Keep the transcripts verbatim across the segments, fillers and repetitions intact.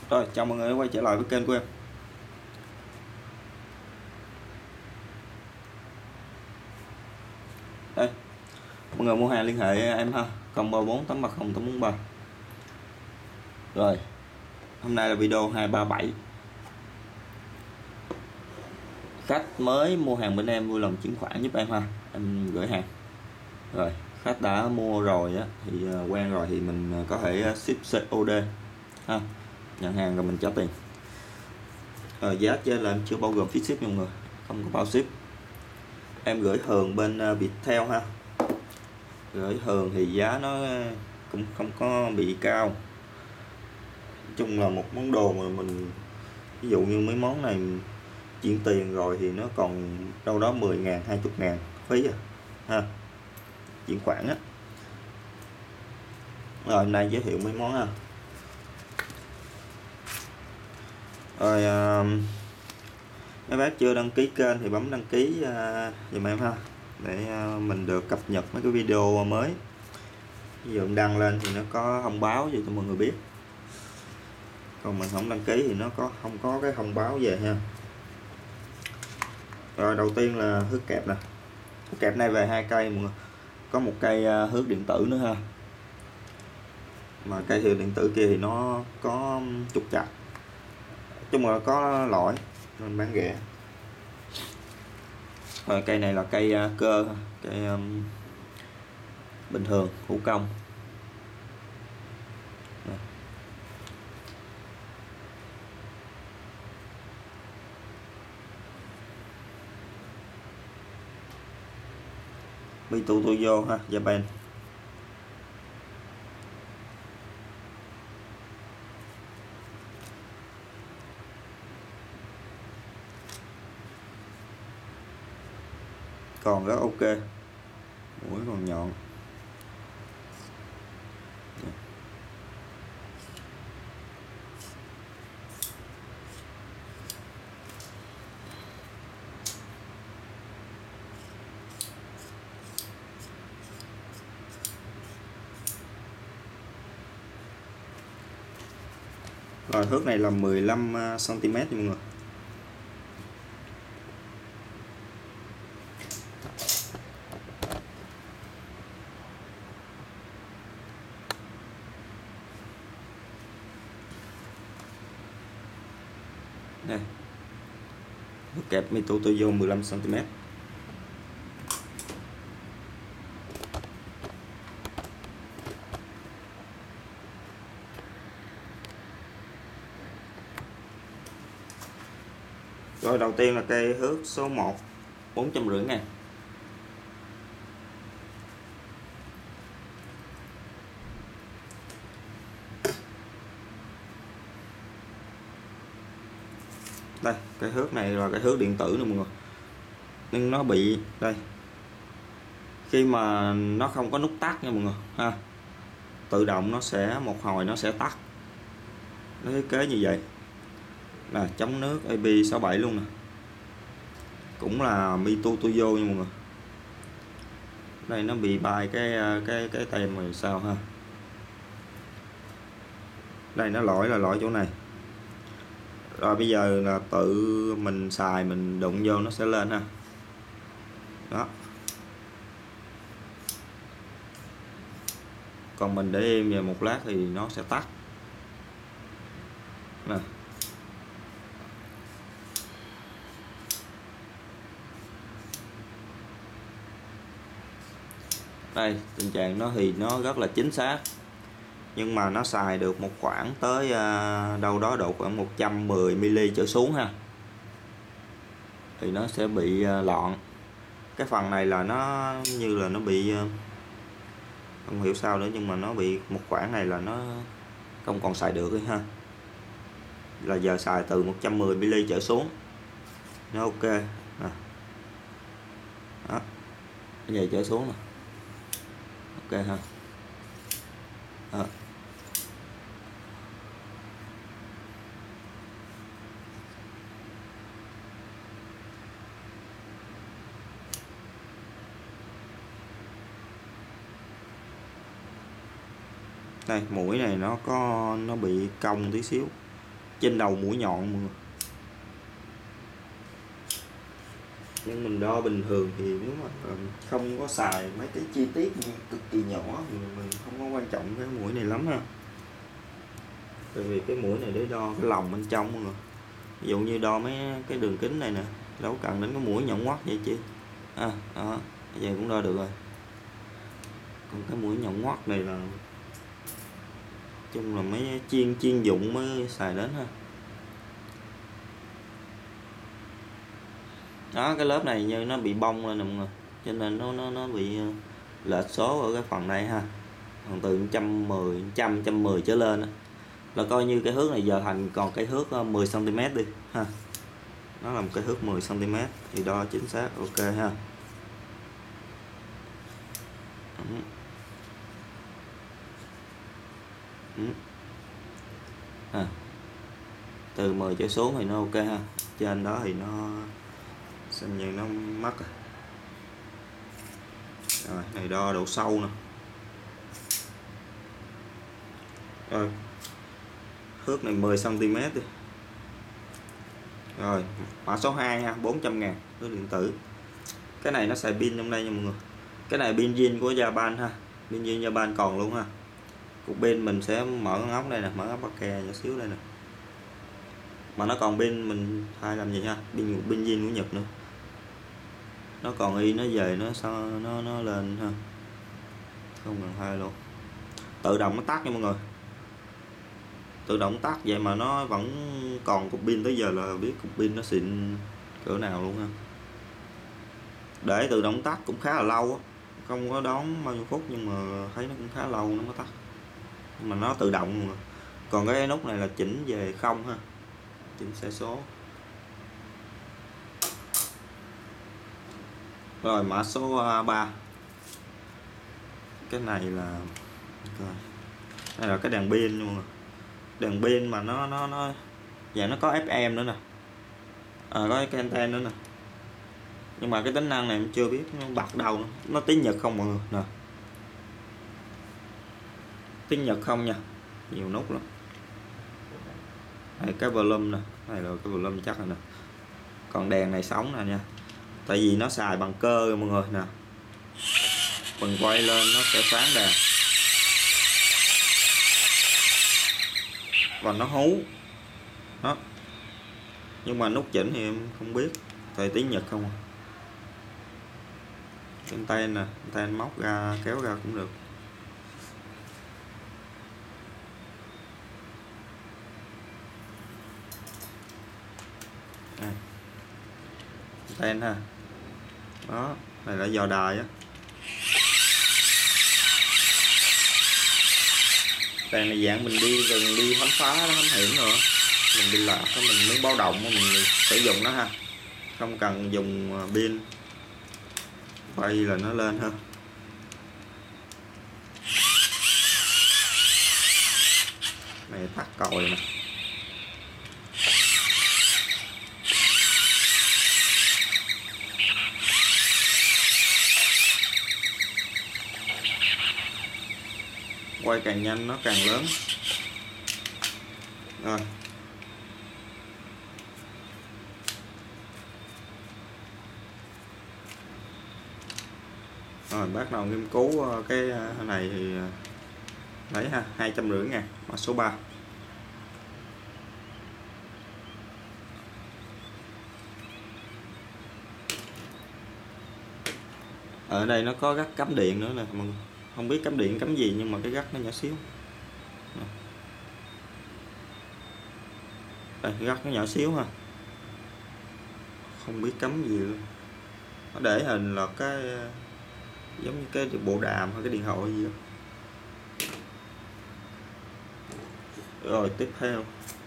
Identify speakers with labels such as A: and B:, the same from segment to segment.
A: Rồi, chào mọi người đã quay trở lại với kênh của em. Đây, mọi người mua hàng liên hệ em ha, không ba bốn tám ba không tám bốn ba. Rồi, hôm nay là video hai ba bảy. Khách mới mua hàng bên em vui lòng chuyển khoản giúp em ha, em gửi hàng. Rồi, khách đã mua rồi á thì quen rồi thì mình có thể ship xê ô đê ha, nhận hàng rồi mình trả tiền. Rồi, giá trên là em chưa bao gồm phí ship nha mọi người, không có bao ship. Em gửi Hường bên Viettel ha. Gửi Hường thì giá nó cũng không có bị cao. Nói chung là một món đồ mà mình, ví dụ như mấy món này chuyển tiền rồi thì nó còn đâu đó mười ngàn, hai mươi ngàn phí à ha, chuyển khoản á. Rồi hôm nay giới thiệu mấy món ha. Rồi uh, mấy bác chưa đăng ký kênh thì bấm đăng ký uh, giùm em ha, để uh, mình được cập nhật mấy cái video mới. Ví dụ đăng lên thì nó có thông báo gì cho mọi người biết, còn mình không đăng ký thì nó có không có cái thông báo về ha. Rồi đầu tiên là hước kẹp nè, hước kẹp này về hai cây mọi người, có một cây hước điện tử nữa ha, mà cây điện tử kia thì nó có trục chặt, chung là có lỗi nên bán rẻ. Rồi cây này là cây cơ, cây um, bình thường thủ công. Mitu Toyo ha, Japan. Còn rất ok, mũi còn nhọn. Rồi thước này là mười lăm xăng ti mét nha mọi người. Đây, kẹp Mitu Toyo mười lăm xăng ti mét. Rồi đầu tiên là cây hước số một, bốn trăm rưỡi ngàn. Đây, cái hước này là cái hước điện tử nè mọi người, nhưng nó bị đây, khi mà nó không có nút tắt nha mọi người ha, tự động nó sẽ một hồi nó sẽ tắt. Nó thiết kế như vậy là chống nước A B sáu bảy luôn nè, cũng là Mitu Toyo nha mọi người. Đây nó bị bay cái cái cái tem rồi sao ha. Đây nó lỗi là lỗi chỗ này. Rồi bây giờ là tự mình xài, mình đụng vô nó sẽ lên ha. Đó. Còn mình để im về một lát thì nó sẽ tắt. Nè. Đây, tình trạng nó thì nó rất là chính xác, nhưng mà nó xài được một khoảng tới uh, đâu đó độ khoảng một trăm mười mi-li trở xuống ha, thì nó sẽ bị uh, lọn. Cái phần này là nó như là nó bị uh, không hiểu sao nữa, nhưng mà nó bị một khoảng này là nó không còn xài được ha, là giờ xài từ một trăm mười mi-li trở xuống nó ok nè. Đó, cái này trở xuống nè, ok ha. Đó. Đây mũi này nó có nó bị cong tí xíu, trên đầu mũi nhọn mọi người. Nhưng mình đo bình thường thì nếu mà không có xài mấy cái chi tiết cực kỳ nhỏ thì mình không có quan trọng cái mũi này lắm ha. Tại vì cái mũi này để đo cái lòng bên trong mọi người. Ví dụ như đo mấy cái đường kính này nè, đâu cần đến cái mũi nhọn ngoắt vậy chứ. À, đó, vậy cũng đo được rồi. Còn cái mũi nhọn ngoắt này là chung là mấy chuyên chuyên dụng mới xài đến ha. Đó, cái lớp này như nó bị bong lên nè mọi người, cho nên nó nó nó bị lệch số ở cái phần này ha. Còn từ một trăm mười, một trăm, một trăm mười trở lên đó, là coi như cái thước này giờ thành còn cái thước mười xăng ti mét đi ha. Nó là một cái thước mười xăng ti mét thì đo chính xác ok ha. Ừ. Ừ. À, từ mười trở xuống thì nó ok ha, trên đó thì nó xem như nó mất rồi. Rồi này đo độ sâu nè. Rồi thước này mười xăng ti mét đi. Rồi mã số hai ha, bốn trăm ngàn thước điện tử. Cái này nó xài pin trong đây nha mọi người. Cái này pin zin của Japan ha, pin zin Japan còn luôn ha. Cục pin mình sẽ mở cái ốc đây nè, mở ốc bắc kè nhỏ xíu đây nè. Mà nó còn pin mình thay làm gì ha, pin pin zin của Nhật nữa. Nó còn y nó về nó sao nó nó lên ha, không cần thay luôn. Tự động nó tắt nha mọi người, tự động tắt vậy mà nó vẫn còn cục pin tới giờ là biết cục pin nó xịn cỡ nào luôn ha. Để tự động tắt cũng khá là lâu á, không có đón bao nhiêu phút nhưng mà thấy nó cũng khá lâu nó mới tắt, nhưng mà nó tự động mà. Còn cái nút này là chỉnh về không ha, chỉnh xe số. Rồi mã số ba. Cái này là đây là cái đèn pin luôn, đèn pin mà nó nó nó và nó có ép em nữa nè, à, có cái anten nữa nè, nhưng mà cái tính năng này em chưa biết nó bật đâu nữa. Nó tiếng Nhật không mọi người nè, tiếng Nhật không nha, nhiều nút lắm. Đây, cái volume nè, này là cái volume chắc rồi nè. Còn đèn này sống nè nha, tại vì nó xài bằng cơ rồi mọi người nè, mình quay lên nó sẽ sáng đèn và nó hú đó. Nhưng mà nút chỉnh thì em không biết, tại tiếng Nhật không à. Cái tay nè, tay móc ra kéo ra cũng được. À, tên ha, đó này là dò đài á. Đèn này dạng mình đi gần đi khám phá nó thám hiểm nữa, mình đi lạc mình muốn báo động mình sử dụng nó ha, không cần dùng pin, quay là nó lên ha. Này tắt còi nè. Quay càng nhanh nó càng lớn. Rồi rồi bắt đầu nghiên cứu cái này thì lấy ha, hai trăm rưỡi ngàn mã số ba. Ở đây nó có gắt cắm điện nữa nè mọi người, không biết cắm điện cắm gì nhưng mà cái gắt nó nhỏ xíu. Đây, gắt nó nhỏ xíu ha, không biết cắm gì luôn. Nó để hình là cái giống như cái bộ đàm hay cái điện thoại gì đó. Rồi tiếp theo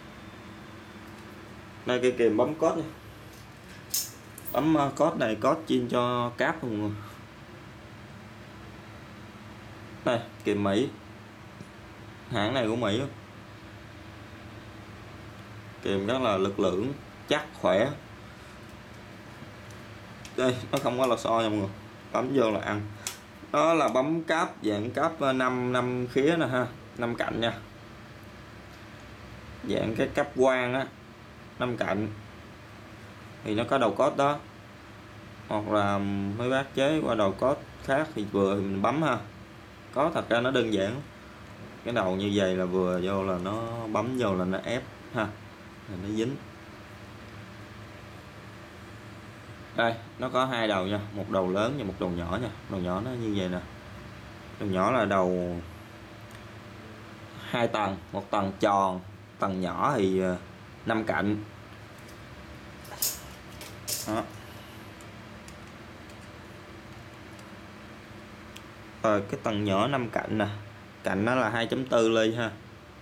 A: đây cái kìm bấm code này. Bấm code này code chuyên cho cáp mọi người. Đây kìm Mỹ, hãng này của Mỹ, kìm rất là lực lượng chắc khỏe. Đây nó không có lò xo nha mọi người, bấm vô là ăn. Đó là bấm cáp dạng cáp năm năm khía nè ha, năm cạnh nha. dạng cái cáp quang á, năm cạnh thì nó có đầu cốt đó, hoặc là mấy bác chế qua đầu cốt khác thì vừa thì mình bấm ha. Có thật ra nó đơn giản, cái đầu như vậy là vừa vô là nó bấm vô là nó ép ha, là nó dính. Đây nó có hai đầu nha, một đầu lớn và một đầu nhỏ nha. Đầu nhỏ nó như vậy nè, đầu nhỏ là đầu hai tầng, một tầng tròn, tầng nhỏ thì năm cạnh đó. Rồi cái tầng nhỏ năm cạnh nè, cạnh nó là hai chấm bốn ly ha.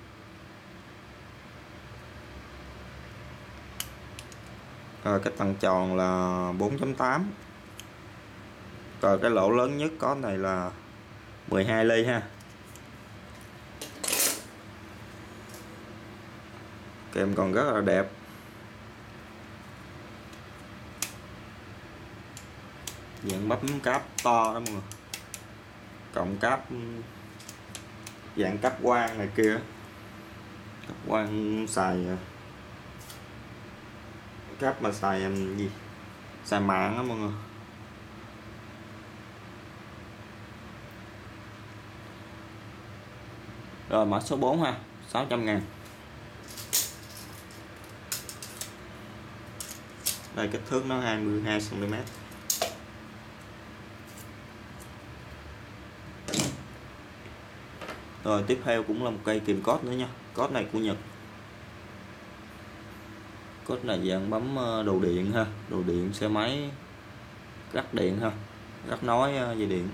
A: Rồi cái tầng tròn là bốn chấm tám. Rồi cái lỗ lớn nhất có này là mười hai ly ha. Kèm còn rất là đẹp. Dạng bấm cáp to đó mọi người. Cộng cáp dạng cáp quang này kia. Cáp quang xài cáp mà xài gì? Xài mạng đó mọi người. Rồi mã số bốn ha, sáu trăm ngàn. Đây kích thước nó hai mươi hai xăng ti mét. Rồi tiếp theo cũng là một cây kìm cốt nữa nha. Cốt này của Nhật. Cốt này dạng bấm đồ điện ha, đồ điện xe máy, gắt điện ha, gắt nối dây điện.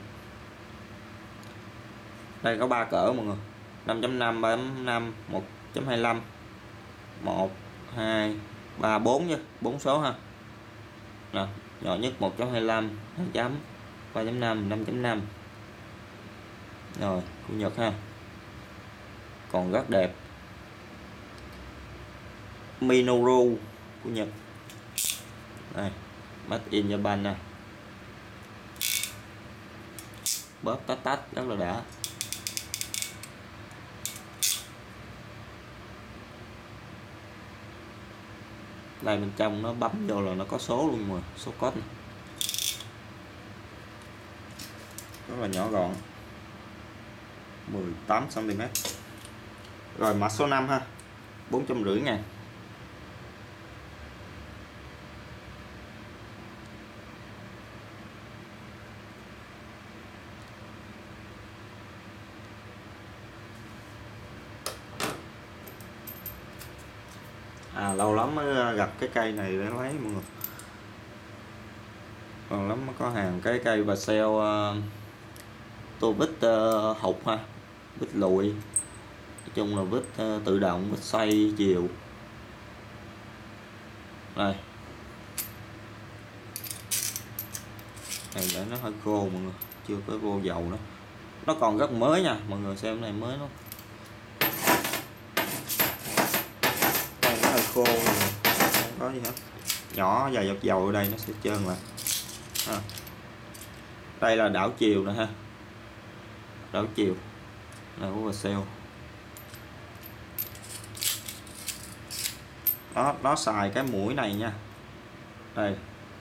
A: Đây có ba cỡ mọi người, năm chấm năm, ba chấm năm, một chấm hai lăm, một, hai, ba, bốn nha, bốn số ha. Nè, nhỏ nhất một chấm hai lăm, hai chấm, ba chấm năm, năm chấm năm. Rồi, của Nhật ha. Còn rất đẹp. Minoru của Nhật. Đây, made in Japan nè. Bóp tách tách rất là đã. Đây bên trong nó bấm vô là nó có số luôn mà, số code này. Rất là nhỏ gọn. mười tám xăng ti mét. Rồi mã số năm ha, bốn trăm rưỡi ngàn. À lâu lắm mới gặp cái cây này để lấy mọi người. Còn lắm mới có hàng cái cây và sale uh, tô vít uh, hụt ha, vít lùi. Nói chung là vít uh, tự động, vít xoay chiều. Đây. Này để nó hơi khô mọi người, chưa có vô dầu nữa. Nó còn rất mới nha, mọi người xem này mới nó. Đây nó hơi khô rồi, không có gì hết. Nhỏ vài giọt dầu ở đây nó sẽ trơn lại. À. Đây là đảo chiều nè ha. Đảo chiều. Là của sale. Đó, nó xài cái mũi này nha. Đây.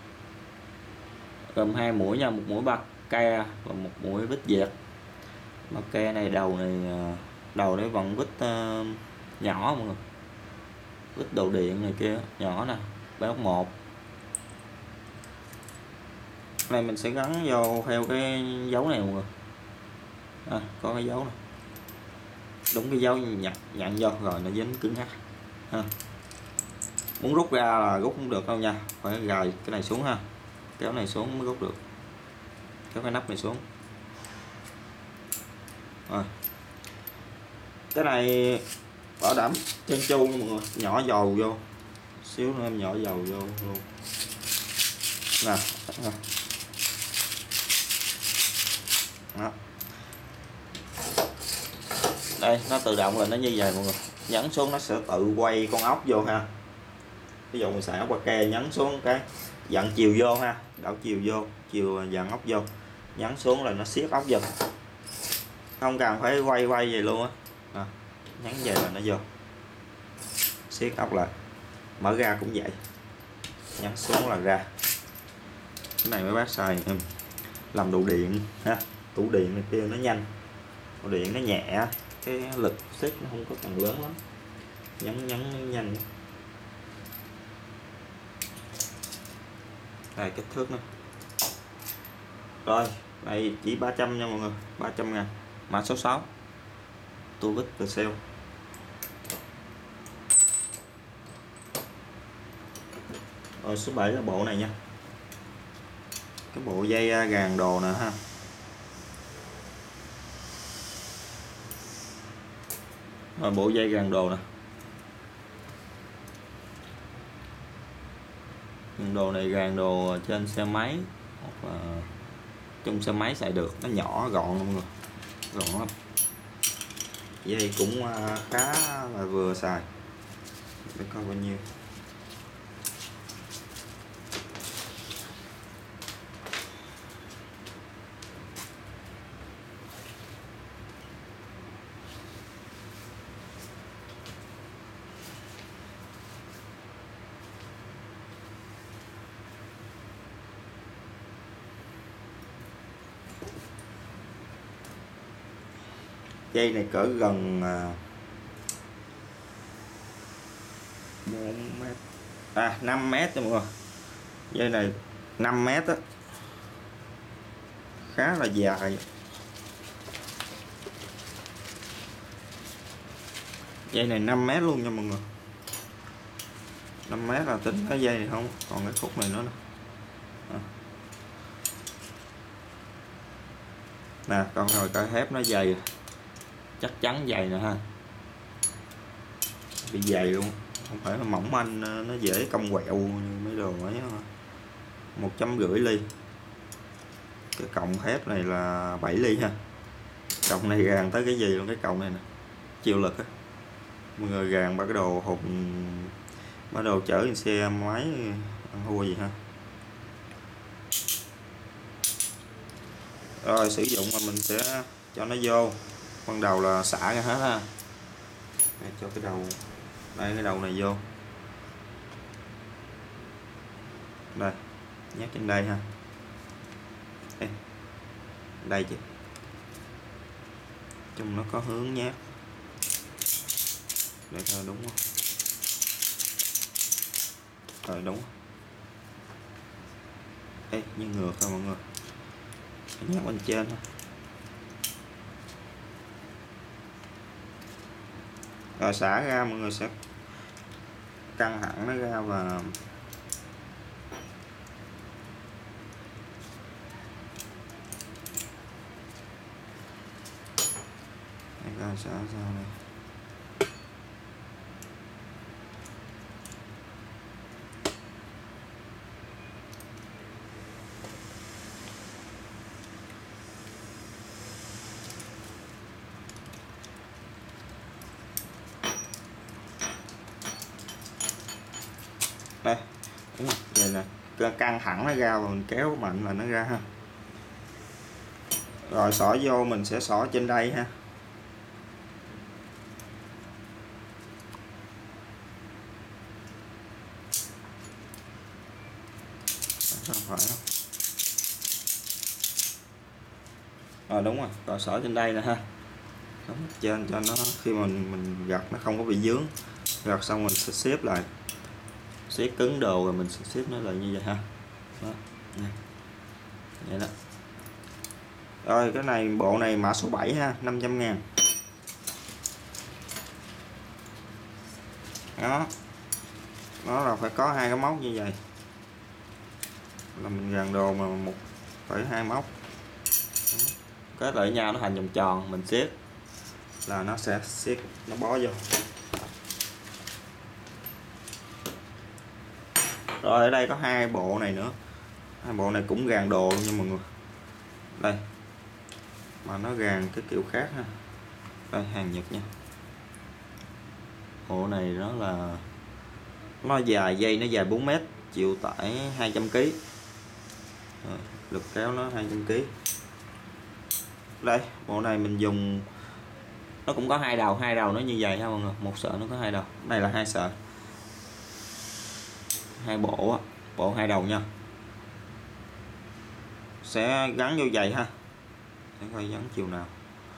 A: Gồm hai mũi nha, một mũi ba ke và một mũi vít dẹt. Ba ke này đầu này đầu đấy vẫn vít uh, nhỏ mọi người. Vít đồ điện này kia nhỏ nè, báo một. Này mình sẽ gắn vô theo cái dấu này mọi người. À, có cái dấu này. Đúng cái dấu nhặt nhận vô rồi nó dính cứng ngắc ha. Muốn rút ra là rút không được đâu nha, phải gài cái này xuống ha, kéo này xuống mới rút được, kéo cái nắp này xuống. Rồi cái này bảo đảm trơn tru nha mọi người, nhỏ dầu vô xíu nữa em nhỏ dầu vô luôn nè. Đó. Đây nó tự động là nó như vậy mọi người, nhấn xuống nó sẽ tự quay con ốc vô ha. Ví dụ mình xài ốc ba ke, nhấn xuống cái dặn chiều vô ha, đảo chiều vô, chiều dặn ốc vô, nhấn xuống là nó siết ốc vô, không cần phải quay quay vậy luôn á. À, nhấn về là nó vô. siết ốc lại, mở ra cũng vậy, nhấn xuống là ra. Cái này mấy bác xài em làm đồ điện ha, tủ điện này kia nó nhanh, tủ điện nó nhẹ, cái lực siết nó không có cần lớn lắm, nhấn nhấn nhanh. Đây kích thước nữa. Rồi đây chỉ ba trăm nha mọi người, ba trăm ngàn, mã số sáu Tuvic Excel. Rồi số bảy là bộ này nha, cái bộ dây gàn đồ nè ha. Rồi bộ dây gàn đồ nè, gàn đồ này gàn đồ trên xe máy hoặc là trong xe máy xài được, nó nhỏ gọn luôn rồi, gọn lắm. Dây cũng khá là vừa xài, để coi bao nhiêu. Dây này cỡ gần bốn mét, à năm mét nha mọi người. Dây này năm mét á, khá là dài. Dây này năm mét luôn nha mọi người, năm mét là tính cái dây này không, còn cái khúc này nữa nè. À. Nè, còn rồi cái thép nó dày, chắc chắn dày nè ha, bị dày luôn, không phải là mỏng manh nó dễ cong quẹo như mấy đồ ấy. Một chấm rưỡi ly, cái cọng thép này là bảy ly ha. Cọng này gàn tới cái gì luôn, cái cọng này nè, chịu lực á mọi người, gàn ba cái đồ hộp, ba đồ chở xe máy ăn thua gì ha. Rồi sử dụng mà mình sẽ cho nó vô, ban đầu là xả ra hết ha. Đây, cho cái đầu, đây cái đầu này vô, đây nhét trên đây ha. Đây, đây chứ, chung nó có hướng nhát, để thôi đúng không? Rồi đúng. Ê, như ngược thôi mọi người, nhét bên trên thôi. Rồi xả ra mọi người sẽ căng hẳn nó ra và ra xả ra này. Đây, đúng rồi, vậy nè, căng thẳng nó ra và mình kéo mạnh là nó ra ha. Rồi xỏ vô mình sẽ xỏ trên đây ha. Không phải không? Rồi đúng rồi, rồi xỏ trên đây nè ha. Đúng trên cho nó khi mà mình, mình gặt nó không có bị dướng. Gặt xong mình sẽ xếp lại, xếp cứng đồ rồi mình sẽ xếp nó lại như vậy ha. Đó, này. Vậy đó. Rồi cái này bộ này mã số bảy ha, năm trăm ngàn. Đó, nó là phải có hai cái móc như vậy, là mình gàn đồ mà một phải hai móc kết lại nhau nó thành vòng tròn, mình xếp là nó sẽ xếp nó bó vô. Rồi ở đây có hai bộ này nữa, hai bộ này cũng gàn đồ nha mọi người. Đây mà nó gàn cái kiểu khác ha. Đây hàng Nhật nha. Bộ này nó là nó dài, dây nó dài bốn mét, chịu tải hai trăm ki lô gam, lực kéo nó hai trăm ki lô gam. Đây bộ này mình dùng nó cũng có hai đầu, hai đầu nó như vậy ha mọi người, một sợi nó có hai đầu, đây là hai sợi, hai bộ á, bộ hai đầu nha, sẽ gắn vô giày ha, để coi gắn chiều nào,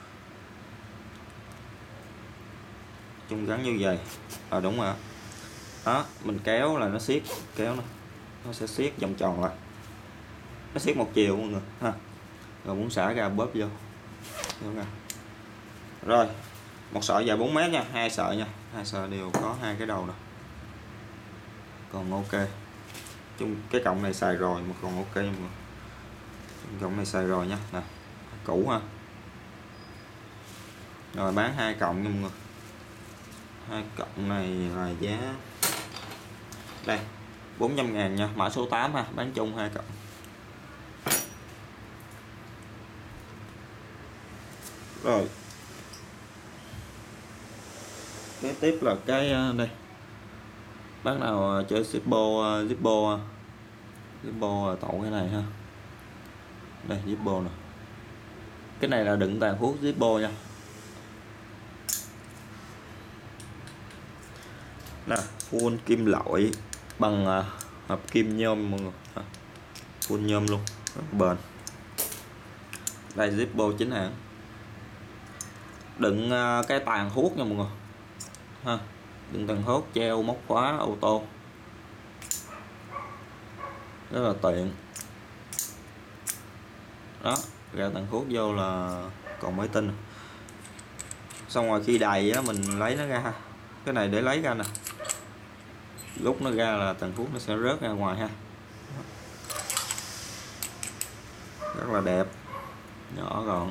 A: chung gắn vô giày, à đúng rồi đó, mình kéo là nó siết, kéo nó nó sẽ siết vòng tròn lại, nó siết một chiều mọi người ha, rồi muốn xả ra bóp vô, rồi một sợi dài bốn mét nha, hai sợi nha, hai sợi đều có hai cái đầu nè, còn ok, chung cái cọng này xài rồi mà còn ok mọi người, cọng này xài rồi nha, nè cũ ha, rồi bán hai cọng nha mọi người, hai cọng này là giá đây bốn trăm ngàn nha, mã số tám ha, bán chung hai cọng. Rồi kế tiếp là cái đây, bác nào chơi Zippo Zippo Zippo tậu cái này ha, đây Zippo nè, cái này là đựng tàn thuốc Zippo nha, nè full kim loại bằng hợp kim nhôm mọi người, full nhôm luôn, rất bền, đây Zippo chính hãng, đựng cái tàn thuốc nha mọi người ha, đựng tàn thuốc treo móc khóa ô tô, rất là tiện đó, ra tàn thuốc vô là còn mới tin, xong rồi khi đầy á mình lấy nó ra ha, cái này để lấy ra nè, lúc nó ra là tàn thuốc nó sẽ rớt ra ngoài ha, rất là đẹp, nhỏ gọn,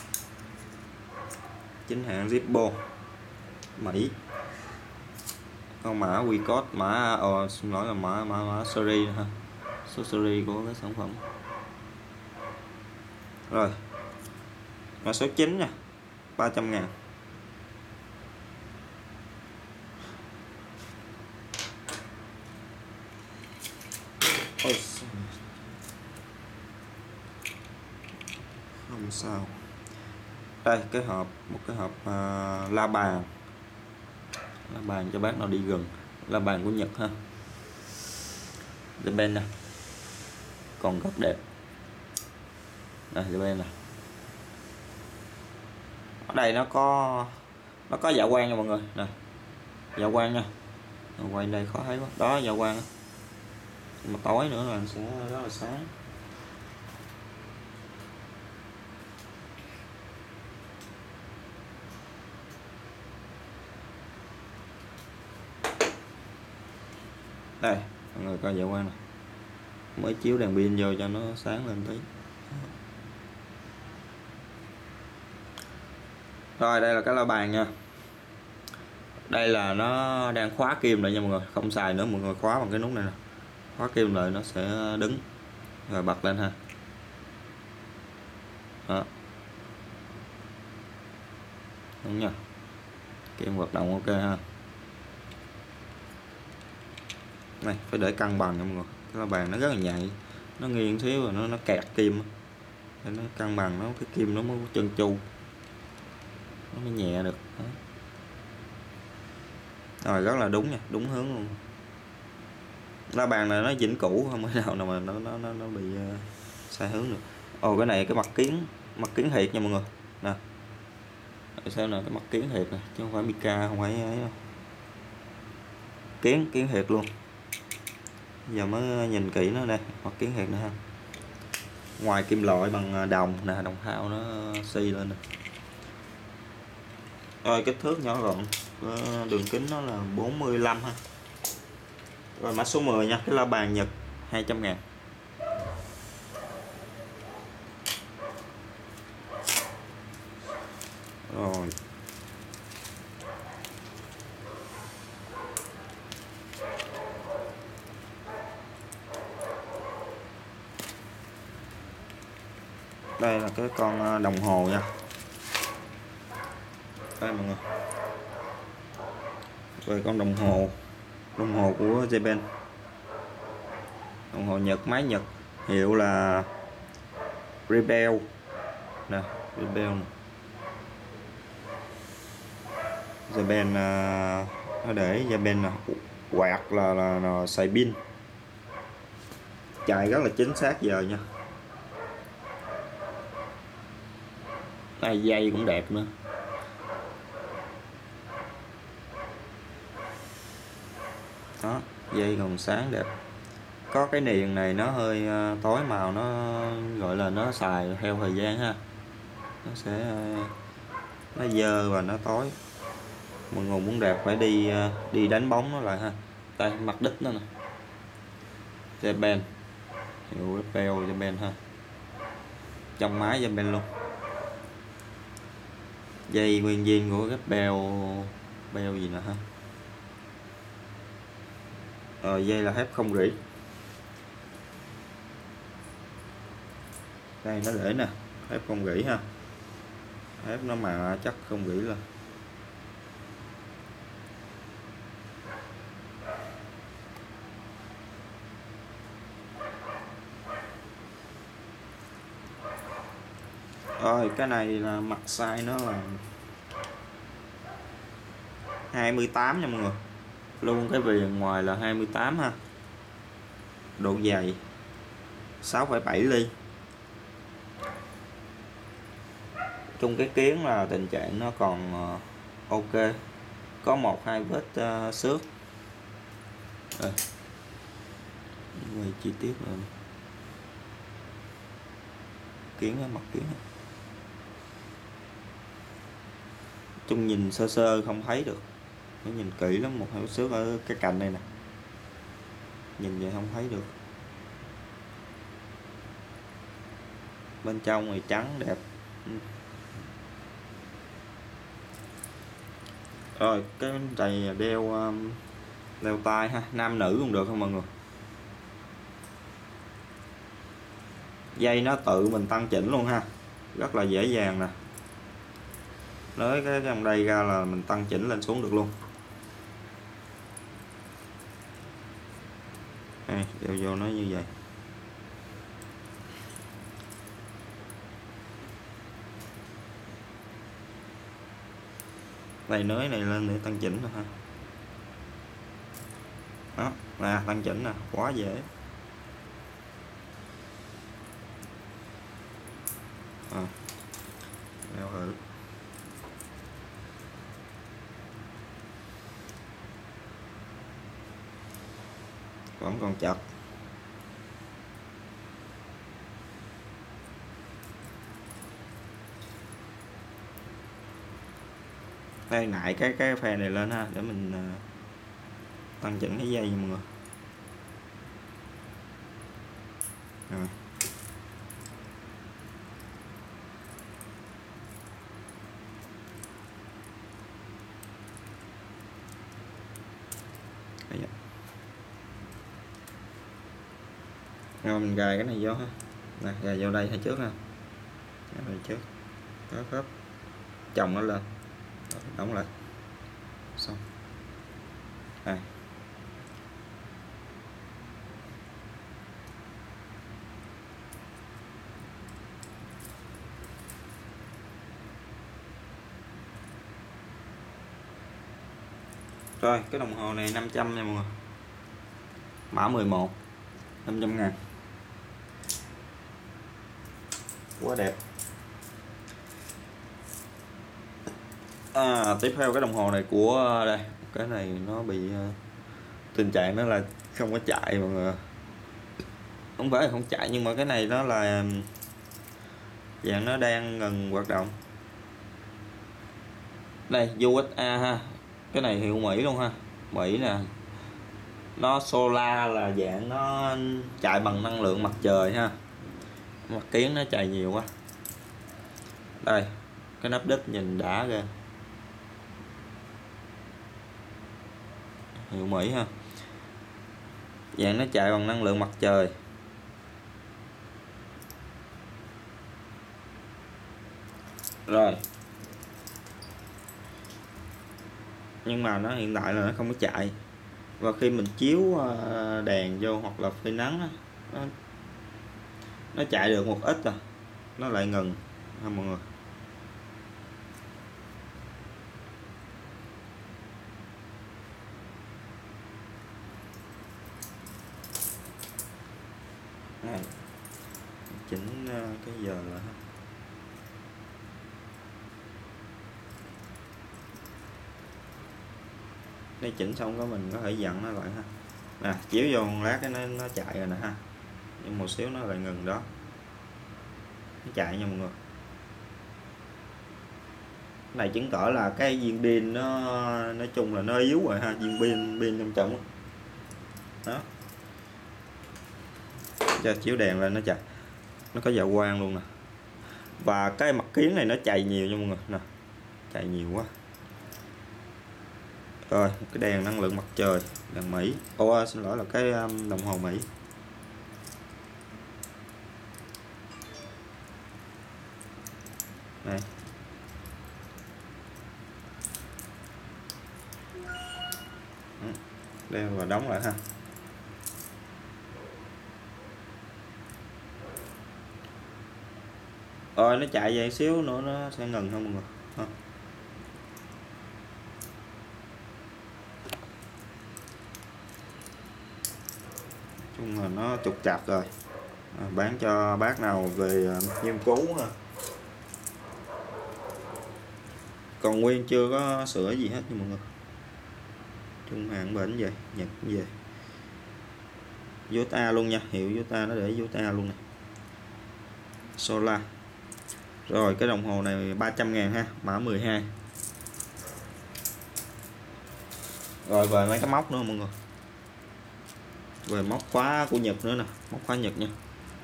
A: chính hãng Zippo Mỹ, con mã quy code, mã ờ, xin lỗi là mã mã mã series ha, số series của cái sản phẩm. Rồi mã số chín nha, ba trăm ngàn. Ôi, không sao, đây cái hộp, một cái hộp uh, la bàn, la bàn cho bác nào đi gần, la bàn của Nhật ha, The Ben nè, còn rất đẹp, đây The Ben nè, ở đây nó có nó có dạ quang nha mọi người, nè dạ quang nha, quay đây khó thấy quá, đó dạ quang đó. Mà tối nữa là sẽ rất là sáng. Đây mọi người coi dạ quang này, mới chiếu đèn pin vô cho nó sáng lên tí. Rồi đây là cái la bàn nha, đây là nó đang khóa kim lại nha mọi người, không xài nữa mọi người, khóa bằng cái nút này nè, khóa kim lại nó sẽ đứng, rồi bật lên ha, đó đúng nha, kim hoạt động ok ha, này phải để cân bằng nha mọi người, cái la bàn nó rất là nhạy, nó nghiêng xíu rồi nó nó kẹt kim, để nó cân bằng, nó cái kim nó mới chân chu, nó mới nhẹ được đó. Rồi rất là đúng nha, đúng hướng luôn, la bàn này nó vĩnh cửu, không thể nào mà nó nó nó, nó bị uh, sai hướng được. Ồ cái này cái mặt kiến, mặt kiến thiệt nha mọi người nè, sao nè, cái mặt kiến thiệt nè, chứ không phải mica, không phải ấy đâu, kiến kiến thiệt luôn, giờ mới nhìn kỹ nó đây, mặt kiến thiệt nữa ha, ngoài kim loại bằng đồng nè, đồng thau nó xi lên nè. Rồi kích thước nhỏ gọn, đường kính nó là bốn mươi lăm ha. Rồi mã số mười nha, cái la bàn Nhật hai trăm ngàn. Rồi đây là cái con đồng hồ nha, đây mọi người, rồi con đồng hồ, đồng hồ của Japan, đồng hồ Nhật, máy Nhật, hiệu là Rebel nè, Rebel nè. Japan uh, nó để Japan là quạt là, là, là xài pin, chạy rất là chính xác giờ nha. Này dây cũng đẹp nữa. Đó, dây còn sáng đẹp. Có cái niền này nó hơi uh, tối màu, nó gọi là nó xài theo thời gian ha, nó sẽ uh, nó dơ và nó tối. Mọi người muốn đẹp phải đi uh, đi đánh bóng nó lại ha. Đây mặt đít nó nè, Japan, hiệu ép lờ Japan ha, trong máy Japan luôn. Dây nguyên viên của cái beo beo gì nữa ha. Ờ, dây là thép không rỉ. Đây nó để nè, thép không rỉ ha, thép nó mà chắc không rỉ lên. Rồi cái này là mặt size nó là hai mươi tám nha mọi người, luôn cái viền ngoài là hai mươi tám ha. Độ dày sáu phẩy bảy ly. Chung cái kiến là tình trạng nó còn ok, có một hai vết uh, xước. Rồi quay chi tiết rồi, kiến á, mặt kiến á. Chung nhìn sơ sơ không thấy được, nếu nhìn kỹ lắm một hai vết xước ở cái cạnh này nè, nhìn vậy không thấy được. Bên trong thì trắng đẹp. Rồi cái này đeo đeo tai ha, nam nữ cũng được không mọi người. Dây nó tự mình tăng chỉnh luôn ha, rất là dễ dàng nè, nới cái trong đây ra là mình tăng chỉnh lên xuống được luôn. Đây, đeo vô nó như vậy. Đây nới này lên để tăng chỉnh rồi ha. Đó nè, tăng chỉnh nè, quá dễ. À, đeo thử. Vẫn còn chặt. Đây nại cái cái phe này lên ha, để mình uh, tăng chỉnh cái dây nha mọi người. Rồi. Rồi mình gài cái này vô ha, nè, gài vô đây hay trước ha, đây trước, đó khớp, chồng nó lên, đóng lại, xong. Đây. Rồi cái đồng hồ này năm trăm nha mọi người, mã mười một, năm trăm ngàn, quá đẹp. À, tiếp theo cái đồng hồ này của đây, cái này nó bị uh, tình trạng nó là không có chạy mọi người, không phải là không chạy nhưng mà cái này nó là dạng nó đang ngừng hoạt động. Đây u ét a ha, cái này hiệu Mỹ luôn ha, Mỹ nè, nó solar là dạng nó chạy bằng năng lượng mặt trời ha, mặt kiến nó chạy nhiều quá. Đây cái nắp đít nhìn đã ra, hiệu Mỹ ha, dạng nó chạy bằng năng lượng mặt trời. Rồi nhưng mà nó hiện tại là nó không có chạy, và khi mình chiếu đèn vô hoặc là phơi nắng nó, nó chạy được một ít rồi nó lại ngừng ha mọi người. chỉnh cái giờ là đây, chỉnh xong có mình có thể dặn nó lại ha. Nè, chiếu vô một lát cái nó, nó chạy rồi nè ha, nhưng một xíu nó lại ngừng đó, nó chạy nha mọi người. Cái này chứng tỏ là cái viên pin nó nói chung là nó yếu rồi ha, viên pin pin trong trọng đó. Cho chiếu đèn lên nó chạy, nó có dạ quang luôn nè. Và cái mặt kiến này nó chạy nhiều nha mọi người nè, chạy nhiều quá. Rồi cái đèn năng lượng mặt trời, đèn Mỹ, ô xin lỗi là cái um, đồng hồ Mỹ. Này, đeo và đóng lại ha. Rồi nó chạy về xíu nữa nó sẽ ngừng không mọi người ha. Chung là nó trục trặc rồi, à, bán cho bác nào về uh, nghiên cứu ha. Còn nguyên chưa có sửa gì hết nha mọi người. Trung Hàn bển về, Nhật về. Yota luôn nha, hiệu Yota nó để Yota luôn nè. Solar. Rồi cái đồng hồ này ba trăm ngàn ha, mã mười hai. Rồi về mấy cái móc nữa mọi người. Về móc khóa của Nhật nữa nè, móc khóa Nhật nha.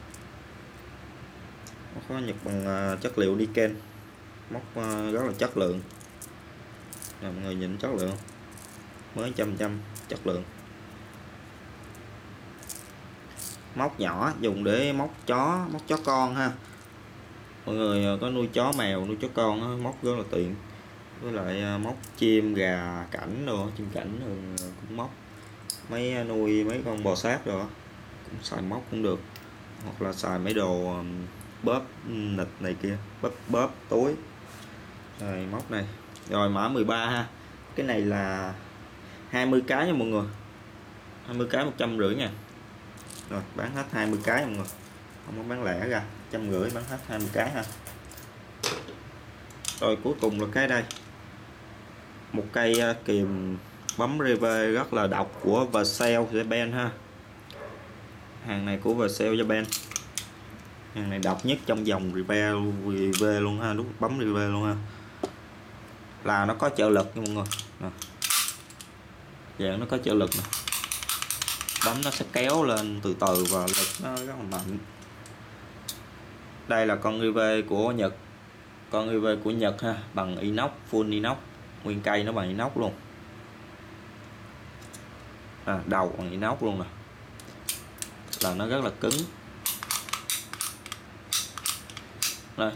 A: Móc khóa Nhật bằng uh, chất liệu Niken. Móc uh, rất là chất lượng. Nè mọi người nhìn chất lượng không? Mới trăm trăm chất lượng. Móc nhỏ dùng để móc chó, móc chó con ha. Mọi người có nuôi chó mèo, nuôi chó con đó, móc rất là tiện. Với lại móc chim gà cảnh rồi, chim cảnh rồi cũng móc. Mấy nuôi mấy con bò sát rồi cũng xài móc cũng được. Hoặc là xài mấy đồ bóp nịch này kia, bóp bóp túi. Rồi móc này. Rồi mã mười ba ha. Cái này là hai mươi cái nha mọi người. hai mươi cái một trăm rưỡi ngàn. Rồi bán hết hai mươi cái mọi người. Không có bán lẻ ra, một trăm rưỡi bán hết hai mươi cái ha. Rồi cuối cùng là cái đây. Một cây kìm bấm rivet rất là độc của Vercel Japan ha. Hàng này của Vercel Japan. Hàng này độc nhất trong dòng rivet rivet luôn ha, lúc bấm rivet luôn ha. Là nó có trợ lực nha mọi người. Nè. Dạng nó có trợ lực nè. Bấm nó sẽ kéo lên từ từ và lực nó rất là mạnh. Đây là con rivet của Nhật. Con rivet của Nhật ha, bằng inox, full inox. Nguyên cây nó bằng inox luôn. À, đầu bằng inox luôn nè. Là nó rất là cứng. Đây.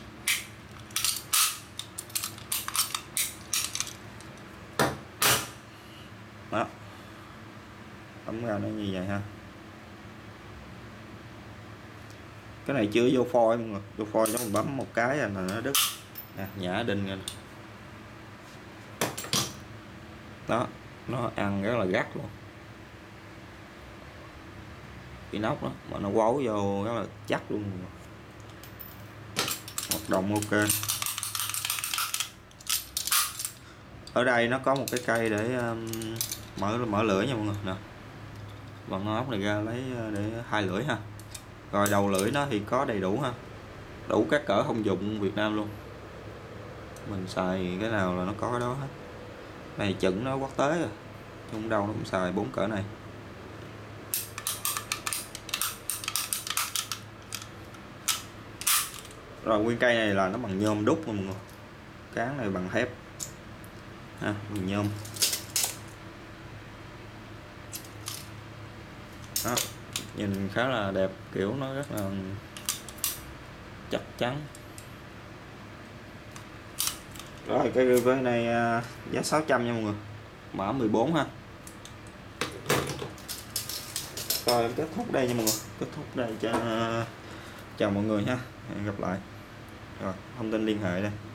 A: Đó. Bấm ra nó như vậy ha. Cái này chưa vô phôi mọi người, vô phôi cho mình bấm một cái là nó đứt. Nè, nhả đinh rồi. Đó, nó ăn rất là gắt luôn. Inox đó, mà nó quấu vô rất là chắc luôn. Hoạt động ok. Ở đây nó có một cái cây để um, mở mở lưỡi nha mọi người nè. Bằng ốc này ra lấy để hai lưỡi ha. Rồi đầu lưỡi nó thì có đầy đủ ha. Đủ các cỡ thông dụng Việt Nam luôn. Mình xài cái nào là nó có cái đó hết. Này chừng nó quốc tế rồi. Không đâu nó cũng xài bốn cỡ này. Rồi nguyên cây này là nó bằng nhôm đúc mọi người. Cán này bằng thép. Ha, bằng nhôm. Đó, nhìn khá là đẹp, kiểu nó rất là chắc chắn. Rồi cái rivet này giá sáu trăm nha mọi người, mã mười bốn ha. Rồi em kết thúc đây nha mọi người, kết thúc đây cho chào mọi người ha, hẹn gặp lại. Rồi thông tin liên hệ đây.